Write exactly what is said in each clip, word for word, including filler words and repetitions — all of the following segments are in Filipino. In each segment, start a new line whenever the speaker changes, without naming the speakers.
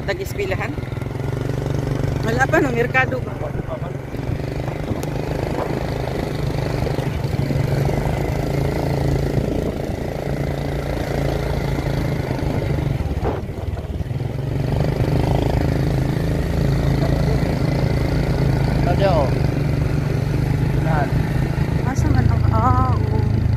tag-ispilahan. Wala pa no merkado. Asa man ang ah, oh.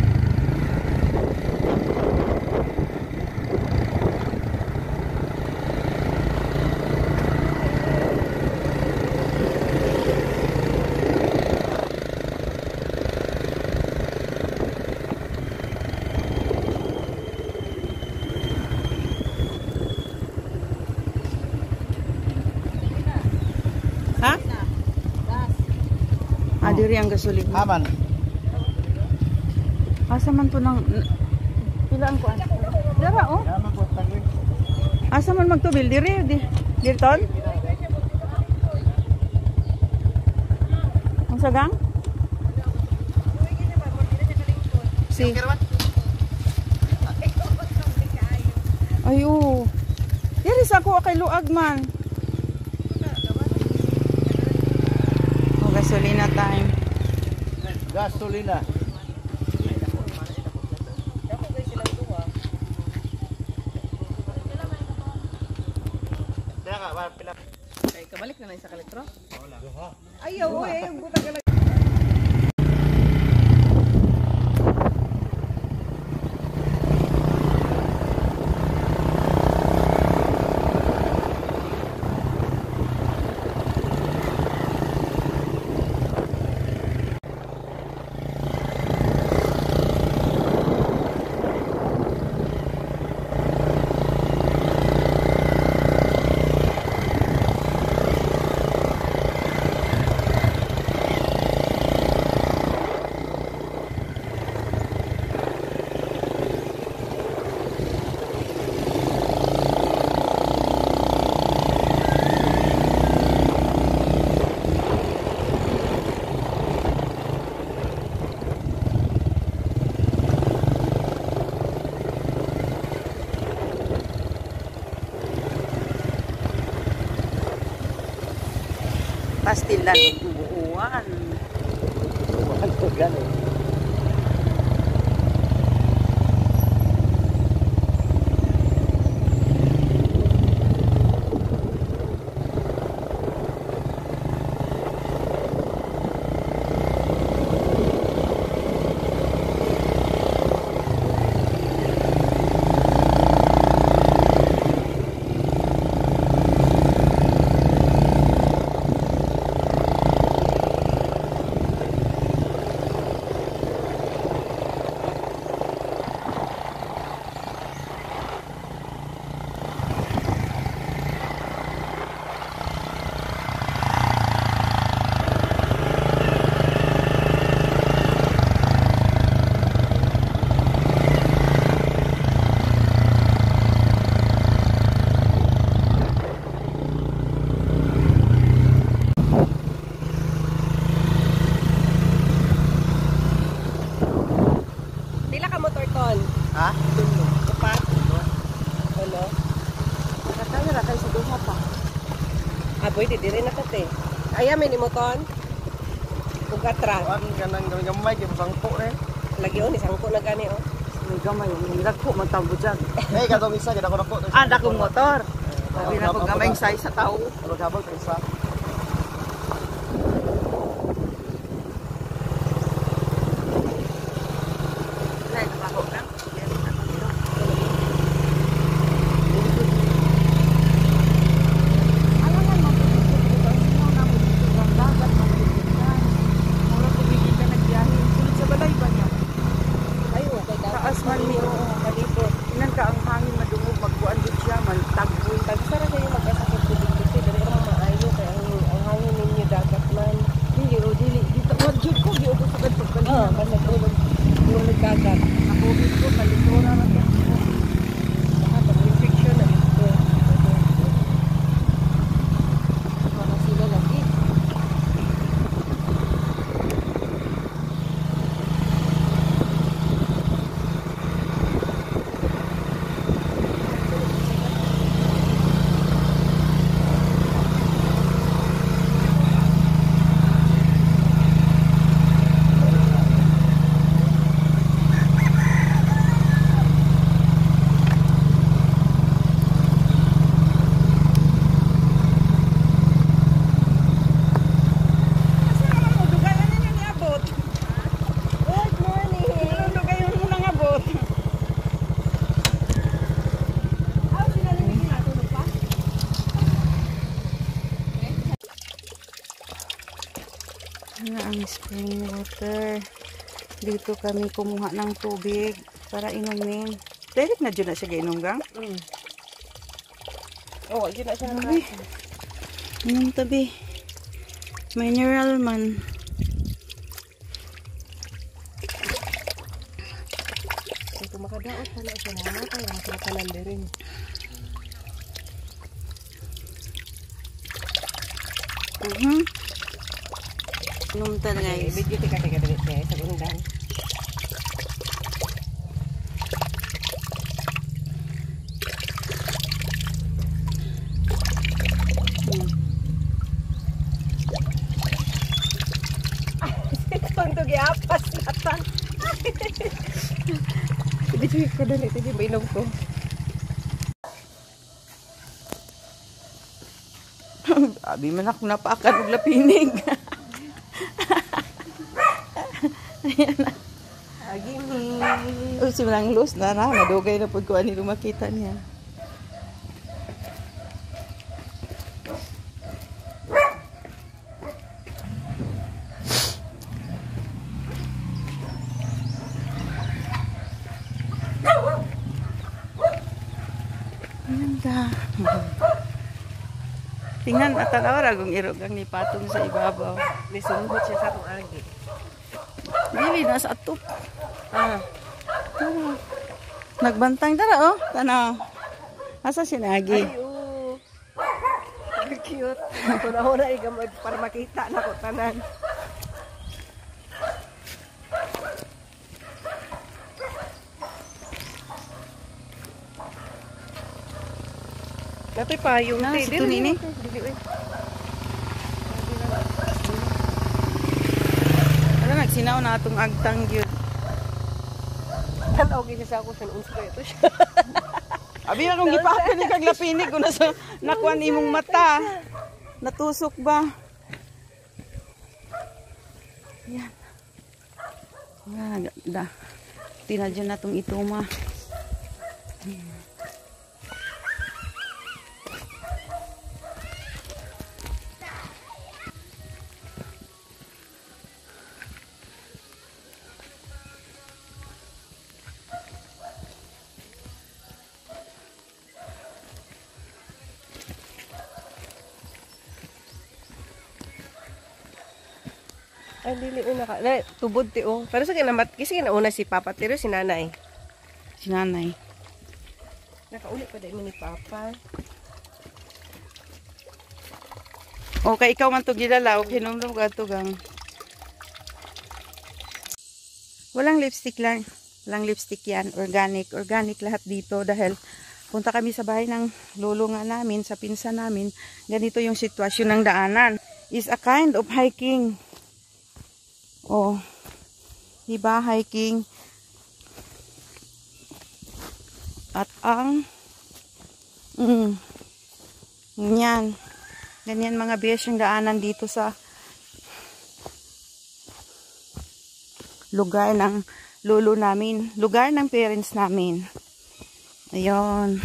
Ha? Ah, diri ang gasolina.
Aman.
Asa man to nang pilaan ko asa. Dara oh. Asa man magtubil diri di dirton? Ang sagang? Si. Ayo. Diri sa ko kay luag man. Oh, gasolina time.
Gasolina.
Ay, kabalik na lang sa kalektro? Ayaw, eh. Buta ka lang. Pastilan buuan.
Buuan to gani.
Ha? Tulo. Upat. Hello. Nakatayo ra kay sa duha pa. Ah, boy, di dire na kate. Aya may nimoton. Ug atra.
Wan kanang gamay kay sangko rin.
Lagi on isangko na gani oh. May gamay yung nilagko man tambo dyan.
Eh, katong isa kita ko nako.
Ah, dakong motor. Sabi na ko gamay size sa tao.
Ano kabel isa.
Ano ang spring water. Dito kami kumuha ng tubig para inumin. Direct na dyan na siya gainom gang?
Mm. Oo, oh, dyan na siya ng
Tabi. Inom tabi. Mineral man.
Kung makadaot pa na siya namatay, ang kakanan rin.
Mhm. Inom ta guys.
Video tika tika dali guys sa undang. Untuk giapas nata. Video ko dali tadi bainom ko.
Abi man ako napaakan og lapinig. Ayan na.
Agimi.
O si Manang Luz na na. Madugay na po ko ani makita niya. Ganda. Tingnan at tanaw kung irogang ni patong sa ibabaw.
Nisumbot siya sa atong agi.
Dili nasa atop.
Ah.
Tara. Nagbantang tara oh. Tanaw. Asa si Nagi?
Ay, oh. Cute. Una-una igamay para makita na ko tanan. Dati pa yung
Na,
te-
si
dili,
Tunini.
dili, dili,
Wala nagsinaw na atong agtang gyud.
Tanaw gini sa ako sa unsa ito siya.
Abi akong gipakan ni kag lapinig ko na sa nakuan imong mata. Natusok ba? Yan. Yan, da. Tinadyan na tong ituma. Hmm.
Ay, dili una ka. Na, tubod ti oh. Pero sa kinamat, kasi kinauna si Papa, pero si Nanay.
Si Nanay.
Nakauli pa dahil ni Papa.
Okay, ikaw man to gilalaw. Hinumdum ka to gang. Walang lipstick lang. Walang lipstick yan. Organic. Organic lahat dito dahil punta kami sa bahay ng lolo nga namin, sa pinsan namin. Ganito yung sitwasyon ng daanan. Is a kind of hiking. Oh. Diba? Hiking. At ang mm, ganyan. Ganyan mga besh yung daanan dito sa lugar ng lolo namin. Lugar ng parents namin. Ayun.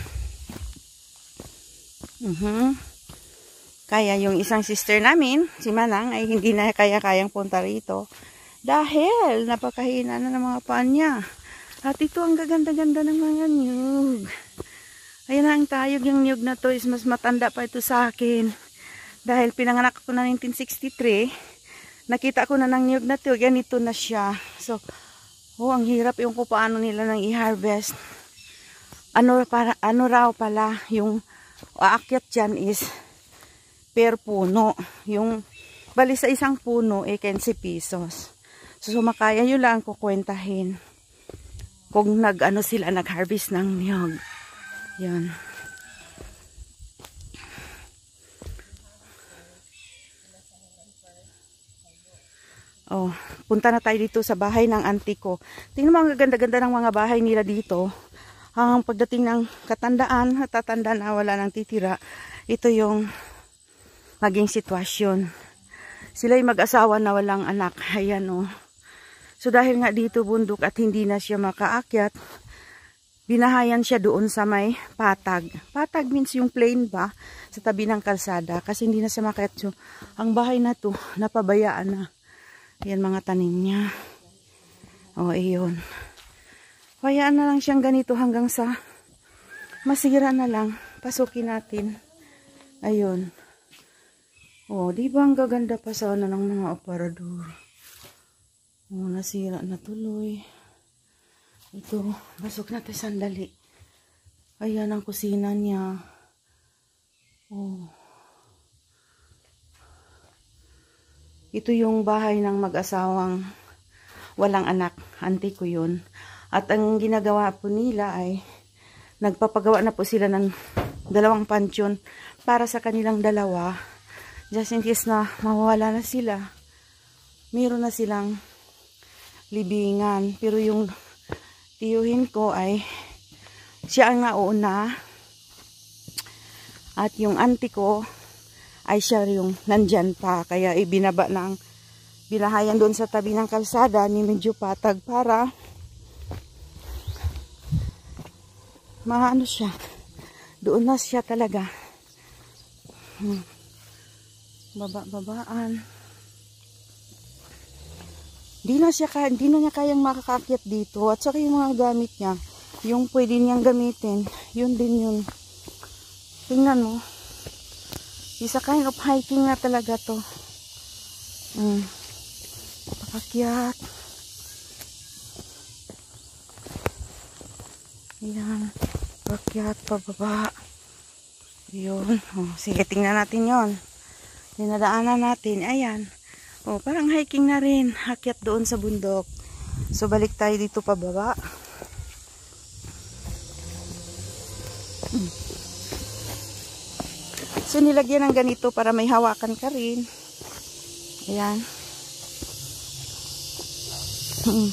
Uh-huh. Kaya yung isang sister namin, si Manang, ay hindi na kaya-kayang punta rito. Dahil napakahina na ng mga paan niya. At ito ang gaganda-ganda ng mga niyog. Ayan na ang tayog. Yung niyog na to is mas matanda pa ito sa akin. Dahil pinanganak ko na nineteen sixty-three, nakita ko na ng niyog na to. Ganito na siya. So, oh, ang hirap yung kung paano nila nang i-harvest. Ano, para, ano raw pala, yung aakyat dyan is per puno. Yung, bali sa isang puno, eh, quince pesos. So, sumakaya yun lang kukwentahin. Kung nag-ano sila, nag-harvest ng niyog. Yan. Oh, punta na tayo dito sa bahay ng auntie ko. Tingnan mo ang ganda-ganda ng mga bahay nila dito. Ang pagdating ng katandaan, tatanda na wala nang titira. Ito yung maging sitwasyon. Sila'y mag-asawa na walang anak. Ayan oh. So dahil nga dito bundok at hindi na siya makaakyat, binahayan siya doon sa may patag. Patag means yung plain ba sa tabi ng kalsada kasi hindi na siya makaakyat. So, ang bahay na to napabayaan na. Yan mga tanim niya. O, iyon. Hayaan na lang siyang ganito hanggang sa masira na lang. Pasukin natin. Ayun. O, di ba ang gaganda pa sana ng mga aparador? O, nasira na tuloy. Ito, pasok natin sandali. Ayan ang kusina niya. O. Ito yung bahay ng mag-asawang walang anak. Auntie ko yun. At ang ginagawa po nila ay nagpapagawa na po sila ng dalawang pansyon para sa kanilang dalawa. Just in case na mawawala na sila. Meron na silang libingan. Pero yung tiyuhin ko ay siya ang nauna. At yung auntie ko ay siya yung nandyan pa. Kaya ibinaba na ang binahayan doon sa tabi ng kalsada ni medyo patag para maano siya. Doon na siya talaga. Hmm. Baba-babaan. Di na siya kaya, di na niya kayang makakakyat dito. At saka yung mga gamit niya, yung pwede niyang gamitin, yun din yun. Tingnan mo. Isa kind of hiking na talaga to. Hmm. Pakakyat. Ayan. Pakakyat, pababa. Yun. Oh, sige, tingnan natin yon. Dinadaanan natin. Ayan. Oh, parang hiking na rin. Hakyat doon sa bundok. So, balik tayo dito pababa. Hmm. So, nilagyan ng ganito para may hawakan ka rin. Ayan. Hmm.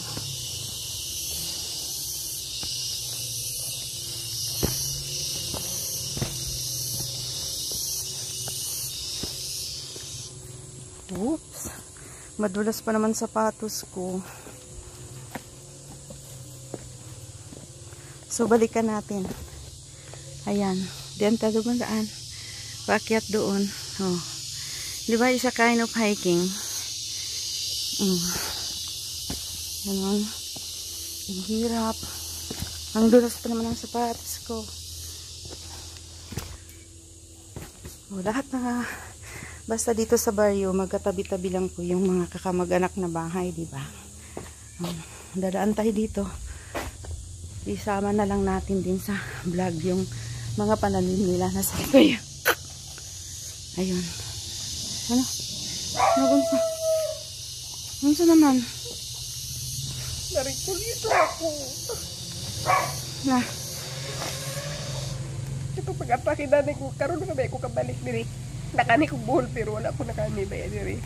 Oops. Madulas pa naman sapatos ko. So, balikan natin. Ayan. Diyan tayo magdaan. Paakyat doon. Oh. Di ba isa kind of hiking? Mm. Ganun. Ang hirap. Ang dulas pa naman ang sapatos ko. Oh, lahat na basta dito sa baryo, magkatabi-tabi lang po yung mga kakamag-anak na bahay, di ba? Um, dadaan tayo dito. Isama na lang natin din sa vlog yung mga pananim nila na sa kayo. Ayun. Ano? Nagunsa. Nagunsa naman.
Narikulito ako.
Na.
Ito pag-apaki na ko, karoon na ba ako kabalik diri. Nakani ko buhol pero wala ko nakani ba yan diri.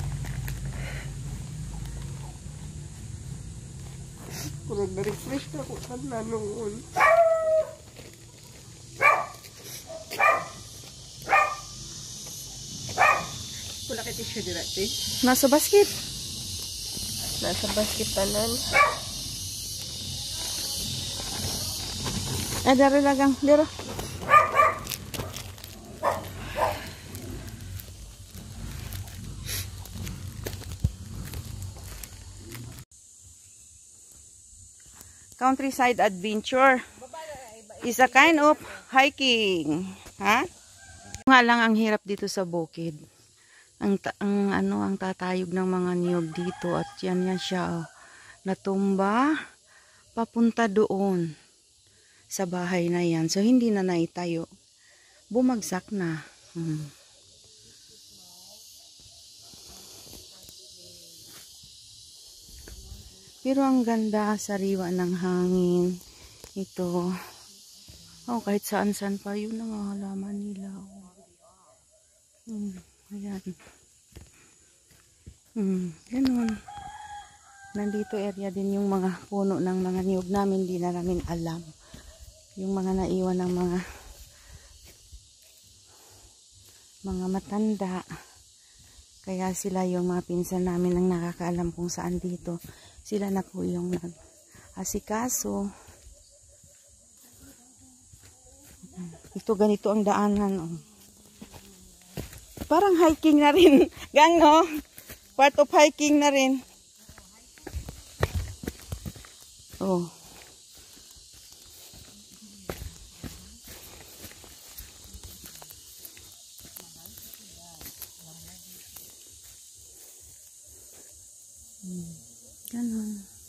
Kurang na-refresh na ako sana noon. Wala kay tissue direct.
Nasa basket.
Nasa basket tanan.
Eh, daro lagang. Daro. Countryside adventure is a kind of hiking. Ha? Nga lang ang hirap dito sa bukid. Ang, ang ano ang tatayog ng mga niyog dito at yan yan siya oh. Natumba papunta doon sa bahay na yan. So hindi na naitayo. Bumagsak na. Hmm. Pero ang ganda, sariwa ng hangin. Ito. Oh, kahit saan-saan pa yun ang halaman nila. Oh. Hmm, ayan. Hmm, ganun. Nandito area din yung mga puno ng mga niyog namin. Hindi na namin alam. Yung mga naiwan ng mga mga matanda. Kaya sila yung mga pinsan namin ang nakakaalam kung saan dito. Sila na po yung nag-asikaso. Ito ganito ang daanan. Oh. Parang hiking na rin. Gang, no? Part of hiking na rin. Oh. Hmm. Ganon.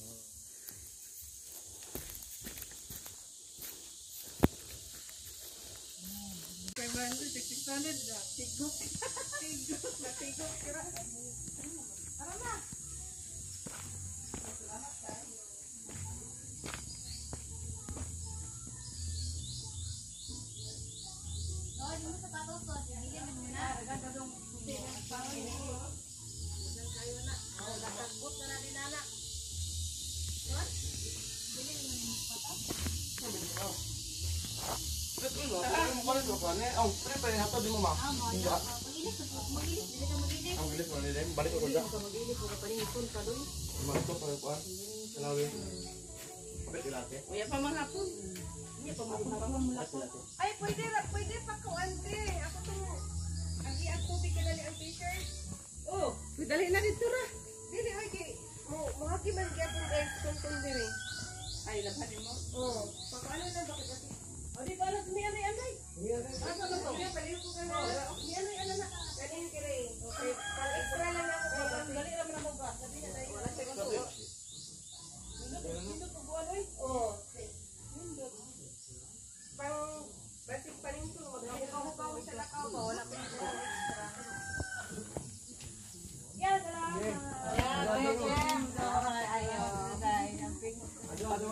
Oh, pre pre hato di mo ma. Ang gilis mo nila, balik ko da. Manto pa ko. Kalawin. Kapit ilate.
Uya pa mga hapon. Uya pa mga hapon. Ay, pwede ra, pwede pa ko ante. Ako to. Ang iyak tubig ka dali ang t-shirt. Oh, dali na dito ra. Dili ay kay mo mahagi man gyapon guys kung diri. Ay, labhanin mo. Oh, paano na bakit kasi? O di ba alas niya na anay? Asa ba to? Paliw ko kana. Niya na ana na. Dali kire. Okay, pang extra lang ako ko. Dali ra man ako ba. Sabi na dai. Wala siya ko. Dito ko buwan oy. Oh. Pang basic pa rin ko. Magkahukaw sa lakaw ba wala ko extra. Yeah, salamat. Yeah, thank you. Ayo, dai. Ado ado.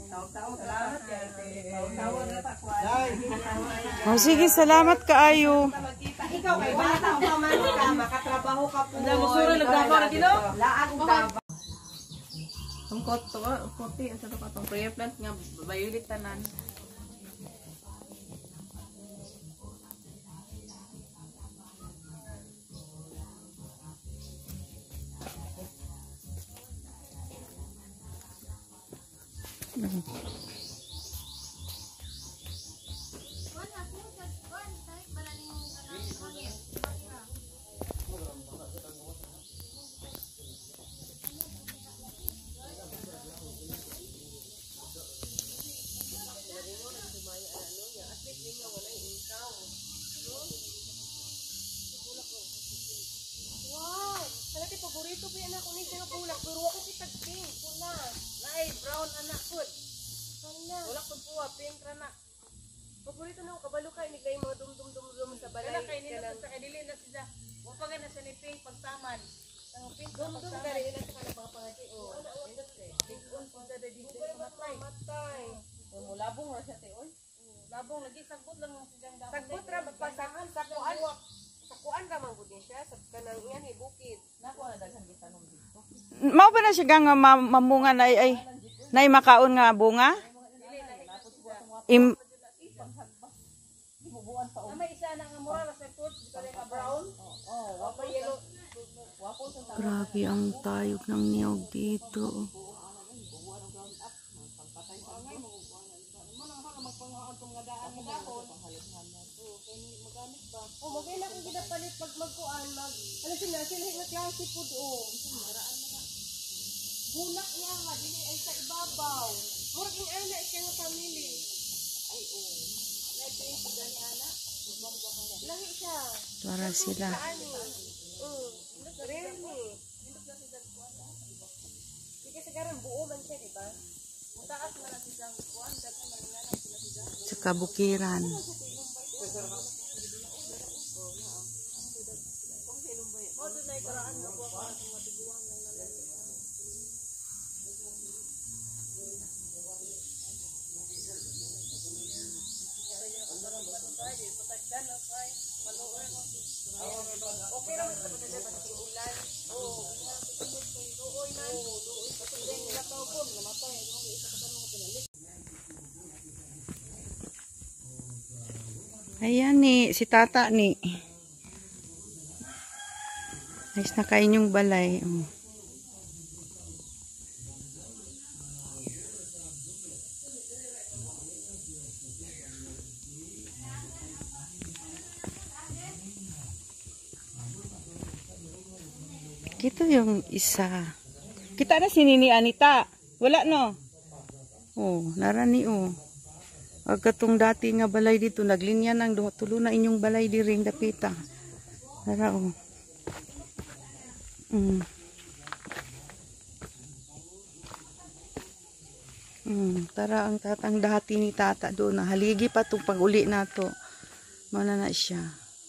Oh, sige, salamat kaayo.
Ikaw kay bata pa man ka, makatrabaho ka po. Wala mo sura nagdabaw na dino? Laag dabaw. Ang koto, kote, ang sa katong prayer plant nga violet tanan. Wow! Kalati paborito pa yan ako ni siya nga pulak. Pero ako kitag pink. Pula. Nay, brown anak food. Wala. Wala ko po. Pink anak. Paborito na ako. Kabalo kayo. Niglay mga dum-dum-dum-dum sa balay. Kala kayo nila sa kadili na sila. Huwag pa nga na sa ni pink pagsaman. Ang pink dum-dum dari nila sa kanang mga pangati. O. Pink-on po sa dadi. Matay. Matay. Labong ra siya tayo. Labong. Lagi sagbot lang ang sigang dapat. Sagbot ra. Pagpasahan. Sakuan. Sakuan ra man gud siya sa kanang iyan ni bukid. Nako na daghan gitanom dito.
Mao ba na siya nga ma mamunga na ay ay nay makaon nga bunga? Im
May isa na nga mura sa fruit dito nga brown. Oh, wapo yellow. Wapo sa
grabe ang tayog ng niyog dito.
Oh, magay na kung ginapalit pag magkuan mag. Ano sila sila nga klase food oh. Bunak niya nga dili ay sa ibabaw. Murag ing ana siya nga family. Ay oh. Nagdrink ko gani ana. Lahi siya.
Para sila.
Oh, really. Sige sagaran buo man siya, di ba? Mutaas man na siyang kuan daghan man nga sila sila.
Sa kabukiran. Ayan ni, si tata ni. Ayos na kain yung balay. Oh. Kita yung isa. Kita na si Nini Anita. Wala no? Oh, narani oh. Agkatong dati nga balay dito, naglinya ng duha tulo na inyong balay di ring dapita. Nara oh. Mm. Mm, tara ang tatang dati ni tata doon. Haligi pa itong pag-uli na to. Mana na siya.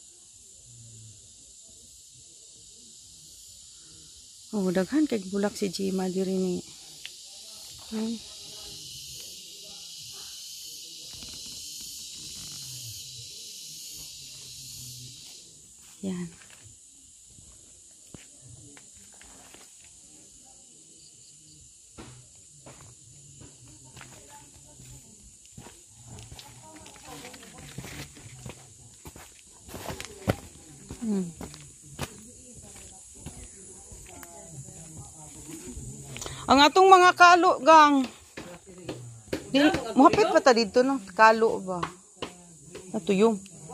Oh, daghan kay bulak si Jima diri ni. Hmm. Yan. Hmm. Ang atong mga kalo gang. Di mohapit pa ta dito no, kalo ba. Natuyong.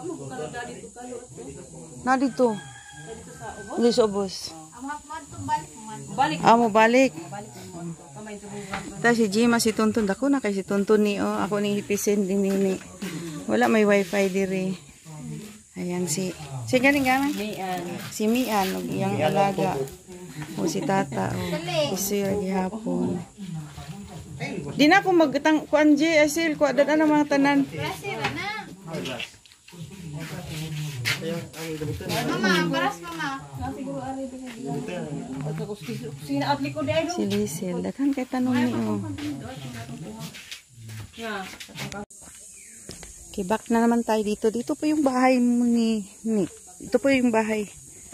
Na dito. Dito sa ubos. Balik. Ah, mo balik. Ta si Jima si Tonton dako na kay si Tonton ni oh, ako ni hipisin din ni. Wala may wifi diri. Ayan si si galing gaman. Si Mian og iyang alaga. O si tata o si sir gihapon. Di na ako magtang kuan J asil ko ada na mga tanan.
Mama, baras mama.
Si Lizel, daghan kay tanong ni o. Kibak na naman tayo dito. Dito po yung bahay mo ni Nick. Ito po yung bahay.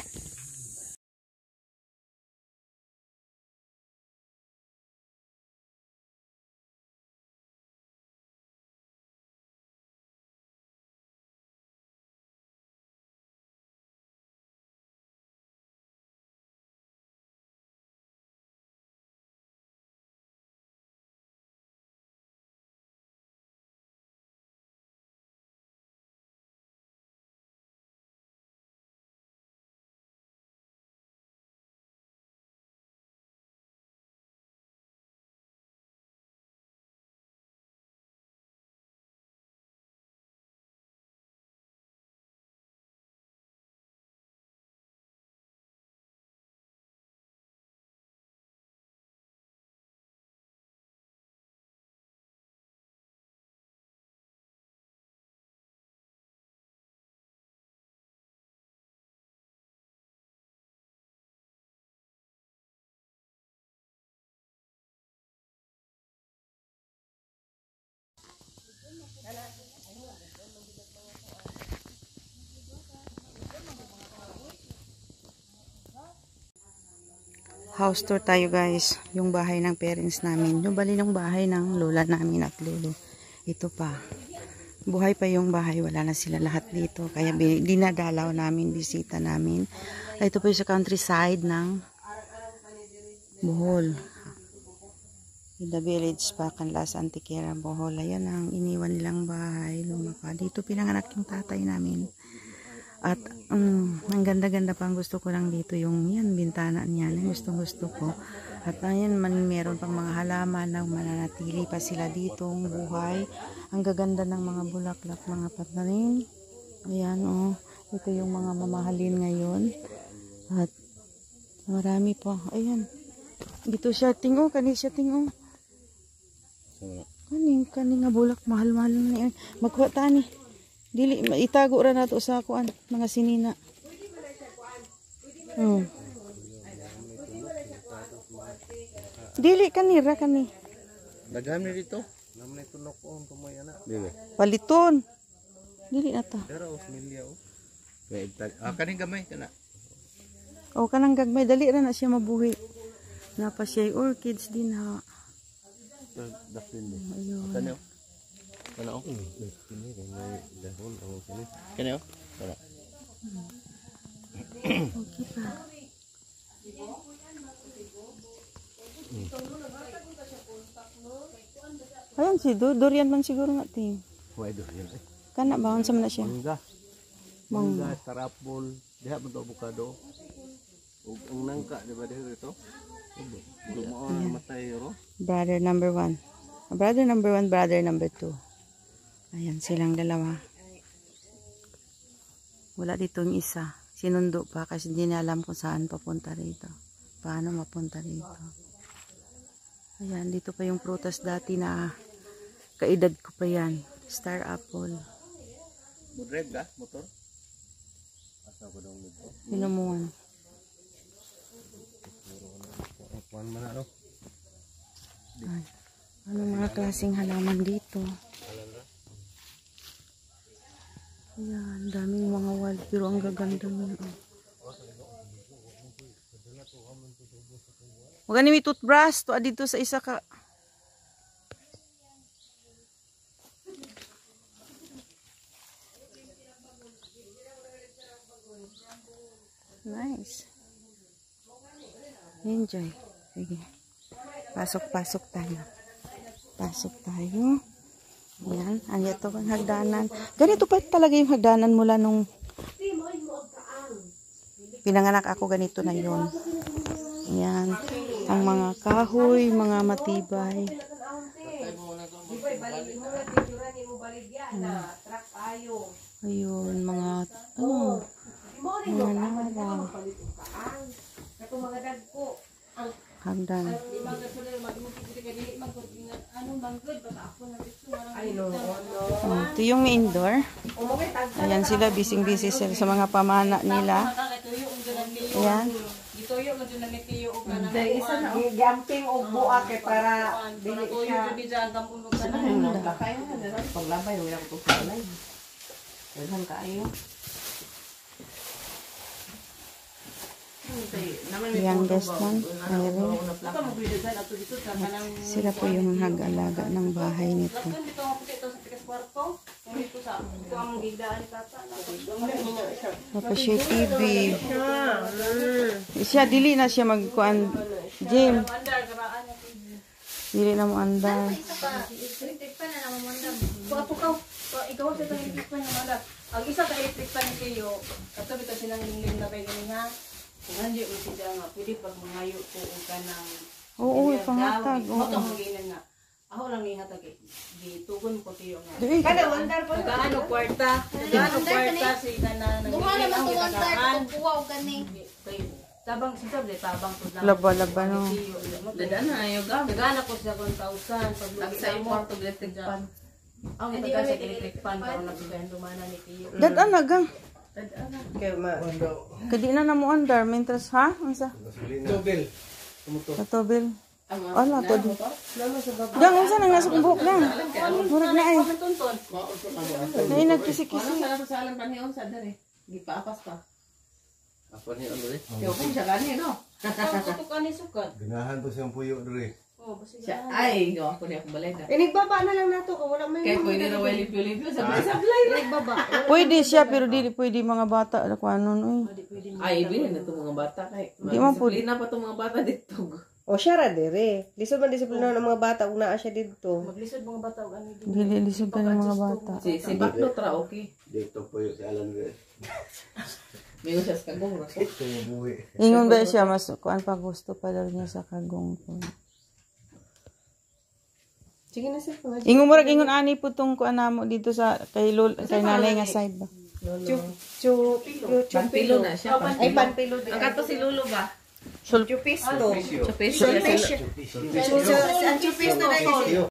House tour tayo guys. Yung bahay ng parents namin. Yung bali ng bahay ng lola namin at lolo. Ito pa. Buhay pa yung bahay. Wala na sila lahat dito. Kaya dinadalaw namin, bisita namin. Ito po yung sa countryside ng Bohol. In the village pa, Canlas, Antiquera, Bohol. Ayan ang iniwan nilang bahay. Lumapa. Dito pinanganak yung tatay namin. At um, ang ganda-ganda pa ang gusto ko lang dito yung yan, bintana niya. Yung gustong-gusto ko. At ayan man meron pang mga halaman na mananatili pa sila ditong buhay. Ang gaganda ng mga bulaklak, mga patanim. Ayan oh. Ito yung mga mamahalin ngayon. At marami pa. Ayan. Dito siya tingo, kani siya tingo. Kani, kani nga bulak, mahal-mahal na. Magkuha tani. Dili itago ra nato sa kuan mga sinina. Hmm. Dili kanira kani.
Daghan ni dito. Naman tunok ko ang tumoy ana. Dili.
Paliton. Dili na ta.
Pero osmilya o. Kay ah kaning gamay kana.
O kanang gagmay dali ra na siya mabuhi. Napa siya orchids din ha.
Daplin ni.
Ayun.
Kana Kana o? Kini may dahon ang kini. Kani o? Kana.
Okay pa. Ayun si Do, durian man siguro nga ting.
Why durian eh?
Kana ba unsa man na siya?
Mangga.
Mangga.
Mangga, tarapol, diha man to avocado. Ang nangka, di ba dito ito? Lumaan matay ro.
Brother number one. Brother number one, brother number two. Ayan silang dalawa. Wala dito yung isa. Sinundo pa kasi hindi niya alam kung saan papunta rito. Paano mapunta rito. Ayan, dito pa yung prutas dati na kaedad ko pa yan. Star apple.
Mudred ka, motor? Asa ko daw nito?
Pinumuan.
Kuan man na ro.
Ay, ano mga klaseng halaman dito? Ayan, daming mga wild pero ang gaganda nun. Huwag ka nimi toothbrush. Tuwa dito sa isa ka. Nice. Enjoy. Sige. Pasok-pasok tayo. Pasok tayo. Ayan. Ayan ito ang hagdanan. Ganito pa talaga yung hagdanan mula nung pinanganak ako. Ganito na yun. Ayan. Ang mga kahoy, mga matibay. Hmm. Ayun, mga ano, mga narang. Hagdan. Oh, ito yung main door. Ayan sila, bising-busy sila sa mga pamana nila. Ayan.
Dahil isa na gamping o buak eh para dili siya. Paglabay, wala ko ito sa alay. Dahan kaayo.
Youngest one, Irene. Sila po yung nag-alaga ng bahay nito. Tapos siya T V. Siya, dili na siya magkuhan. Jim. Dili na mo andar.
Ang isa ka electric pan kayo, katabi ka silang lingling na kayo nga. Kung hindi mo siya nga, pwede pag mangayo ko ka ng...
Oo, ipangatag. Oo.
Ito ang ginan nga. Ako lang ihatag eh. Gitugon ko tiyo nga.
Kada wandar po.
Nagaano kwarta. Nagaano kwarta sa ika na...
Bunga naman ito one third kung buwaw ka ni.
Tabang, sisabli, tabang to lang.
Laba-laba no.
Dadaan na, ayaw gamit. Nagaana ko siya one thousand. Pag-lugit sa import, electric pan. Ang itaga sa electric pan, parang nagsugayan lumana ni tiyo.
Dadaan na gang.
Kaya ma.
Kadi na na mo andar. Mentras ha? Unsa?
Tobel.
Sa tobil. Ala, to di. Gang, unsa nang nasa kong buhok gang? Murag na ay. Ay, nagkisi-kisi.
Sa alam pa niya, sa dali. Gipaapas pa.
Apa ni ano eh?
Yo kung siya gani no. Ako ka ni sukat.
Ganahan to siyang puyo diri.
Oh, basi siya. Ay, go ako ni akong balay na.
Eh, nagbaba na lang nato ko. Wala may...
Kaya pwede na wali pili sa sablay.
Nagbaba.
Pwede siya, pero di pwede mga bata. Ano kung ano, uy.
Ay, bilhin na itong mga bata. Kay,
Di man po.
disiplina pa itong mga bata dito.
O siya ra dire. Lisod man disiplina ng mga bata ug naa siya dito.
Maglisod mga bata o ano dito.
Dili, lisod ka ng mga bata.
Si, si Baklo tra, okay.
Dito puyo si Alan Red.
May siya sa kagong.
Ito buhi.
Ingon ba siya, mas kuan pa gusto pa daw niya sa kagong ko.
Sige na sir.
Ingon mo rag ingon ani po tong kuan namo dito sa kay lol kay nanay nga side ba.
Chup chup
Panpilo na siya.
Ay panpilo.
Ang kato si Lolo ba?
Sul
Chupisto.
Chupis.
Ang chupis na dahil